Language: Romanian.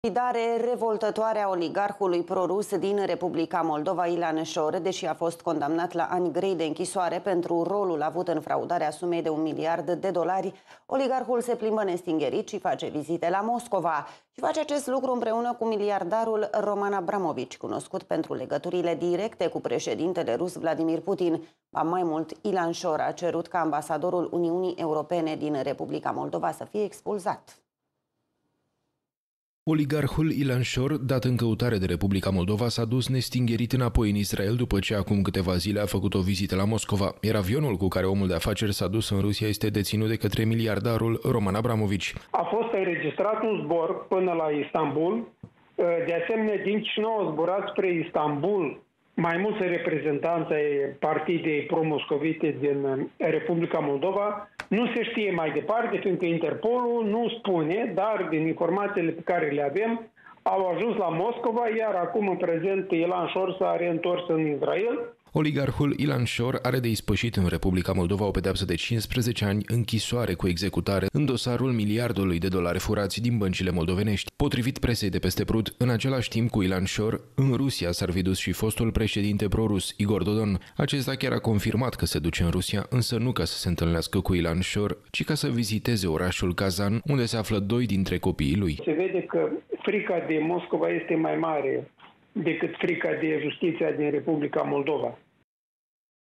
Dare revoltătoare a oligarhului prorus din Republica Moldova, Ilan Șor, deși a fost condamnat la ani grei de închisoare pentru rolul avut în fraudarea sumei de $1 miliard, oligarhul se plimbă nestingerit și face vizite la Moscova. Și face acest lucru împreună cu miliardarul Roman Abramovici, cunoscut pentru legăturile directe cu președintele rus Vladimir Putin. Ba mai mult, Ilan Șor a cerut ca ambasadorul Uniunii Europene din Republica Moldova să fie expulzat. Oligarhul Ilan Șor, dat în căutare de Republica Moldova, s-a dus nestingerit înapoi în Israel după ce acum câteva zile a făcut o vizită la Moscova, iar avionul cu care omul de afaceri s-a dus în Rusia este deținut de către miliardarul Roman Abramovici. A fost înregistrat un zbor până la Istanbul. De asemenea, din Chișinău au zburat spre Istanbul mai mulți reprezentanți ai partidei pro-moscovite din Republica Moldova. Nu se știe mai departe, fiindcă Interpolul nu spune, dar din informațiile pe care le avem, au ajuns la Moscova, iar acum în prezent Ilan Șor s-a reîntors în Israel. Oligarhul Ilan Șor are de ispășit în Republica Moldova o pedeapsă de 15 ani închisoare cu executare în dosarul $1 miliard furați din băncile moldovenești. Potrivit presei de peste Prut, în același timp cu Ilan Șor, în Rusia s-ar fi dus și fostul președinte pro-rus Igor Dodon. Acesta chiar a confirmat că se duce în Rusia, însă nu ca să se întâlnească cu Ilan Șor, ci ca să viziteze orașul Kazan, unde se află 2 dintre copiii lui. Se vede că frica de Moscova este mai mare decât frica de justiția din Republica Moldova.